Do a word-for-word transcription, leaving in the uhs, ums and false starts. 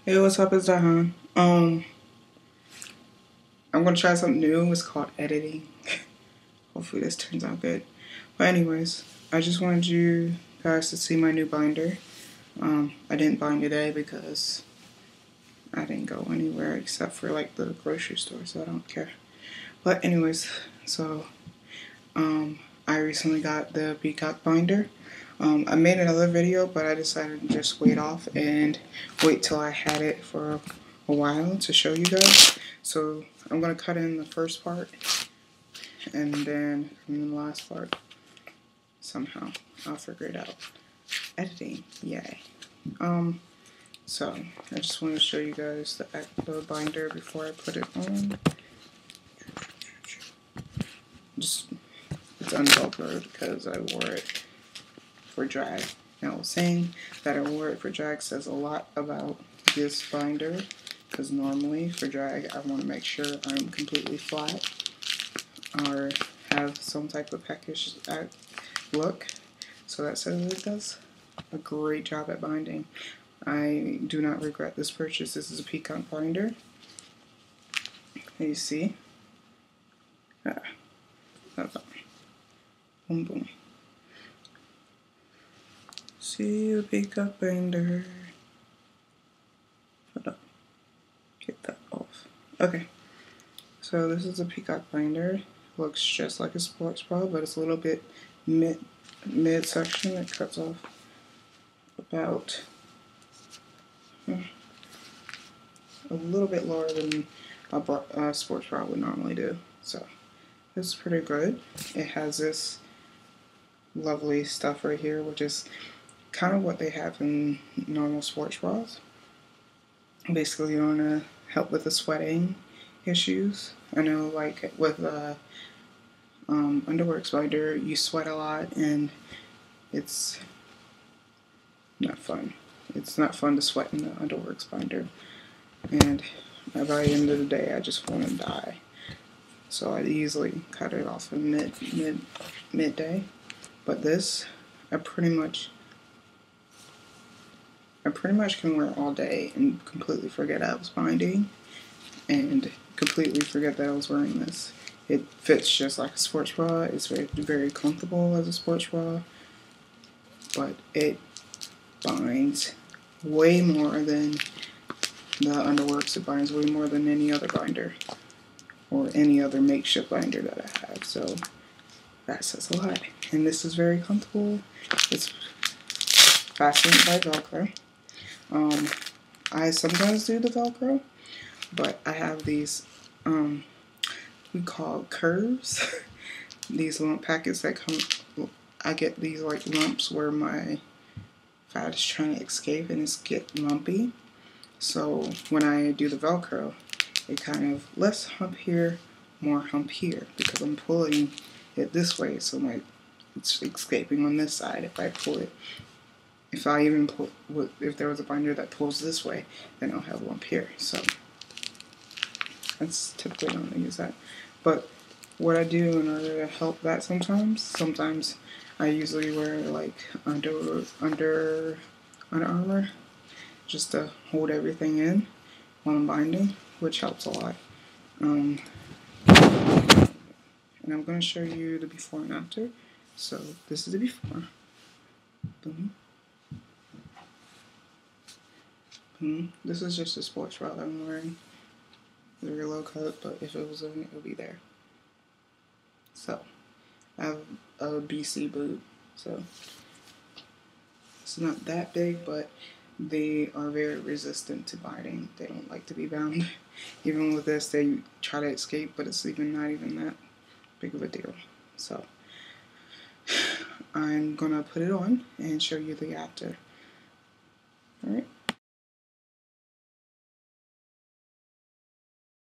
Hey, what's up? It's Dahan. Um, I'm gonna try something new. It's called editing. Hopefully this turns out good. But anyways, I just wanted you guys to see my new binder. Um, I didn't bind today because I didn't go anywhere except for like the grocery store, so I don't care. But anyways, so um, I recently got the Peecock binder. Um, I made another video, but I decided to just wait off and wait till I had it for a, a while to show you guys. So I'm going to cut in the first part, and then from the last part, somehow I'll figure it out. Editing, yay. Um, so I just want to show you guys the, the binder before I put it on. Just, it's unvelcroed because I wore it for drag. Now, saying that I wore it for drag says a lot about this binder, because normally for drag I want to make sure I'm completely flat or have some type of peckish look. So that says it does a great job at binding. I do not regret this purchase. This is a Peecock binder. You see? Ah, boom, boom. See the Peecock binder. Hold up. Get that off. Okay. So this is a Peecock binder. Looks just like a sports bra, but it's a little bit mid mid section. It cuts off about hmm, a little bit lower than a, bra, a sports bra would normally do. So this is pretty good. It has this lovely stuff right here, which is kind of what they have in normal sports bras. Basically, you want to help with the sweating issues. I know, like with uh, um, underworks binder, you sweat a lot, and it's not fun. It's not fun to sweat in the underworks binder, and by the end of the day, I just want to die. So I easily cut it off in mid mid midday. But this, I pretty much. I pretty much can wear all day and completely forget I was binding and completely forget that I was wearing this. It fits just like a sports bra. It's very, very comfortable as a sports bra, but it binds way more than the Underworks. It binds way more than any other binder or any other makeshift binder that I have. So that says a lot. And this is very comfortable. It's fastened by Velcro. Um, I sometimes do the Velcro, but I have these, um, we call curves. These lump packets that come, I get these like lumps where my fat is trying to escape and it's get lumpy. So when I do the Velcro, it kind of less hump here, more hump here, because I'm pulling it this way, so my it's escaping on this side if I pull it. If I even pull, if there was a binder that pulls this way, then I'll have a lump here. So that's typically I'm gonna use that. But what I do in order to help that sometimes, sometimes I usually wear like under under under armor just to hold everything in while I'm binding, which helps a lot. Um, and I'm gonna show you the before and after. So this is the before. Boom. Mm, this is just a sports bra that I'm wearing. It's very low cut, but if it was in it, it would be there. So, I have a B C boot, so it's not that big, but they are very resistant to biting. They don't like to be bound. Even with this, they try to escape, but it's even not even that big of a deal. So, I'm gonna put it on and show you the after.